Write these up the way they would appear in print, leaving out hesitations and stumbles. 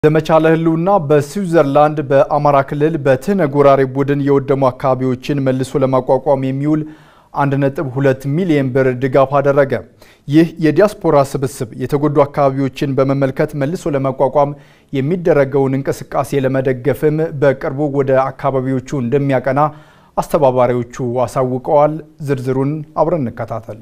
ዘመቻ ለህልውና በስዊዘርላንድ በአማራ ክልል በተነጎራሪ ቡድን የወደሙ አካባቢዎችን መልሶ ለማቋቋም የሚውል 1.2 ሚሊዮን ብር ድጋፍ አደረገ። ይህ የዲያስፖራ ስብስብ የተጎዱ አካባቢዎችን በመመልከት መልሶ ለማቋቋም የሚደረገውን እንቅስቃሴ ለመደገፍም በቅርቡ ወደ አካባቢዎቹ እንደሚያቀና አስተባባሪዎቹ አሳውቀዋል። ዝርዝሩን አብረን እንከታተል።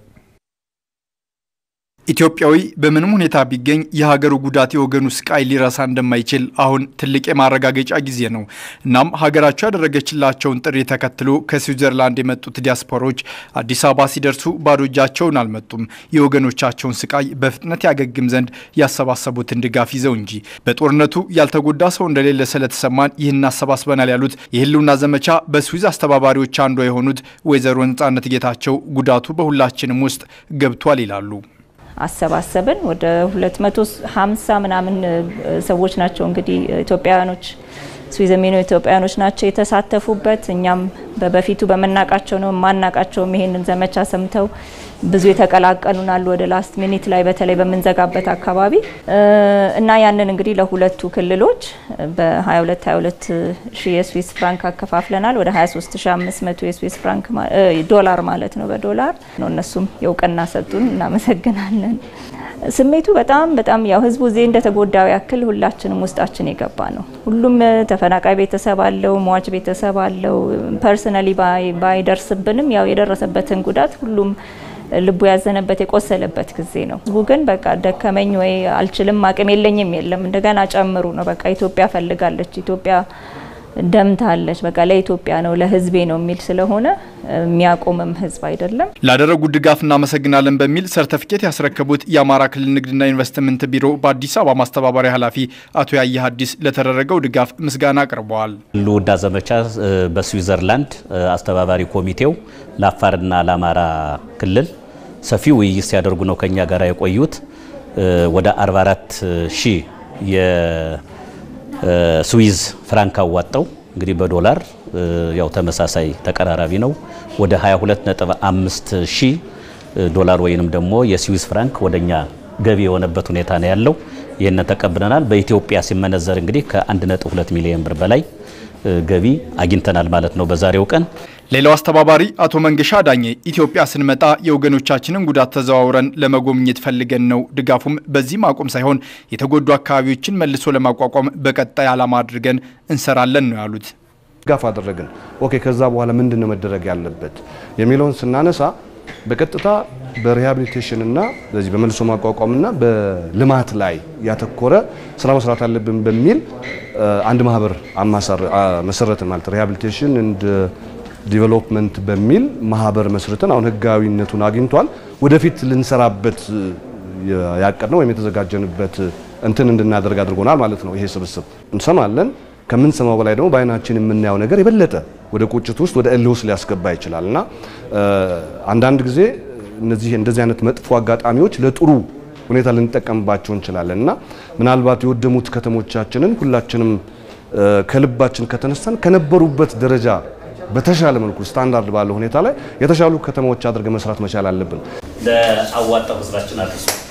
ኢትዮጵያዊ በምንም ሁኔታ ቢገኝ የሀገሩ ጉዳት የወገኑ ስቃይ ሊረሳ እንደማይችል አሁን ትልቅ የማረጋገጫ ጊዜ ነው። እናም ሀገራቸው ያደረገችላቸውን ጥሪ ተከትሎ ከስዊዘርላንድ የመጡት ዲያስፖራዎች አዲስ አበባ ሲደርሱ ባዶ እጃቸውን አልመጡም። የወገኖቻቸውን ስቃይ በፍጥነት ያገግም ዘንድ ያሰባሰቡትን ድጋፍ ይዘው እንጂ በጦርነቱ ያልተጎዳ ሰው እንደሌለ ስለተሰማን ይህን አሰባስበናል ያሉት የህልውና ዘመቻ በስዊዝ አስተባባሪዎች አንዷ የሆኑት ወይዘሮ ነጻነት ጌታቸው ጉዳቱ በሁላችንም ውስጥ ገብቷል ይላሉ። አሰባሰብን ወደ 250 ምናምን ሰዎች ናቸው እንግዲህ ኢትዮጵያውያኖች ስዊዘርሜኖ ኢትዮጵያውያኖች ናቸው የተሳተፉበት። እኛም በበፊቱ በመናቃቸው ነው ማናቃቸው ይሄንን ዘመቻ ሰምተው ብዙ የተቀላቀሉናል ወደ ላስት ሚኒት ላይ በተለይ በመንዘጋበት አካባቢ እና ያንን እንግዲህ ለሁለቱ ክልሎች በ22 ሺህ የስዊስ ፍራንክ አከፋፍለናል። ወደ 23500 የስዊስ ፍራንክ ዶላር ማለት ነው በዶላር ነው። እነሱም የውቅና ሰጡን፣ እናመሰግናለን። ስሜቱ በጣም ያው ህዝቡ እዚህ እንደተጎዳው ያክል ሁላችንም ውስጣችን የገባ ነው። ሁሉም ተፈናቃይ ቤተሰብ አለው፣ ሟች ቤተሰብ አለው። ፐርሰናሊ ባይደርስብንም ያው የደረሰበትን ጉዳት ሁሉም ልቡ ያዘነበት የቆሰለበት ጊዜ ነው። ህዝቡ ግን በቃ ደከመኝ ወይ አልችልም አቅም የለኝም የለም እንደገና ጨምሩ ነው። በቃ ኢትዮጵያ ፈልጋለች፣ ኢትዮጵያ ደምታለች፣ በቃ ለኢትዮጵያ ነው ለህዝቤ ነው የሚል ስለሆነ የሚያቆምም ህዝብ አይደለም። ላደረጉ ድጋፍ እናመሰግናለን በሚል ሰርቲፊኬት ያስረከቡት የአማራ ክልል ንግድና ኢንቨስትመንት ቢሮ በአዲስ አበባ ማስተባበሪያ ኃላፊ አቶ ያየ ሐዲስ ለተደረገው ድጋፍ ምስጋና አቅርበዋል። ህልውና ዘመቻ በስዊዘርላንድ አስተባባሪ ኮሚቴው ለአፋርና ለአማራ ክልል ሰፊ ውይይት ሲያደርጉ ነው ከኛ ጋር የቆዩት። ወደ 44000 የስዊዝ ፍራንክ አዋጣው እንግዲህ በዶላር ያው ተመሳሳይ ተቀራራቢ ነው። ወደ 22.5 ሺህ ዶላር ወይንም ደግሞ የስዊዝ ፍራንክ ወደኛ ገቢ የሆነበት ሁኔታ ነው ያለው። ይሄን ተቀብለናል። በኢትዮጵያ ሲመነዘር እንግዲህ ከ1.2 ሚሊዮን ብር በላይ ገቢ አግኝተናል ማለት ነው በዛሬው ቀን። ሌላው አስተባባሪ አቶ መንገሻ ዳኜ ኢትዮጵያ ስንመጣ የወገኖቻችንን ጉዳት ተዘዋውረን ለመጎብኘት ፈልገን ነው። ድጋፉም በዚህ ማቆም ሳይሆን የተጎዱ አካባቢዎችን መልሶ ለማቋቋም በቀጣይ ዓላማ አድርገን እንሰራለን ነው ያሉት። ድጋፍ አደረግን። ኦኬ ከዛ በኋላ ምንድነው መደረግ ያለበት የሚለውን ስናነሳ በቀጥታ በሪሃቢሊቴሽን እና በዚህ በመልሶ ማቋቋምና በልማት ላይ ያተኮረ ስራ መስራት አለብን በሚል አንድ ማህበር መሰረትን ማለት ሪሃቢሊቴሽን እንድ ዲቨሎፕመንት በሚል ማህበር መስርተን አሁን ህጋዊነቱን አግኝቷል። ወደፊት ልንሰራበት ያቀድነው ወይም የተዘጋጀንበት እንትን እንድናደርግ አድርጎናል ማለት ነው። ይሄ ስብስብ እንሰማለን። ከምንሰማው በላይ ደግሞ በአይናችን የምናየው ነገር የበለጠ ወደ ቁጭት ውስጥ ወደ እልህ ሊያስገባ ይችላልና አንዳንድ ጊዜ እንደዚህ አይነት መጥፎ አጋጣሚዎች ለጥሩ ሁኔታ ልንጠቀምባቸው እንችላለንና ምናልባት የወደሙት ከተሞቻችንን ሁላችንም ከልባችን ከተነሳን ከነበሩበት ደረጃ በተሻለ መልኩ ስታንዳርድ ባለው ሁኔታ ላይ የተሻሉ ከተሞች አድርገን መስራት መቻል አለብን። ለአዋጣው ህዝባችን አድርሱ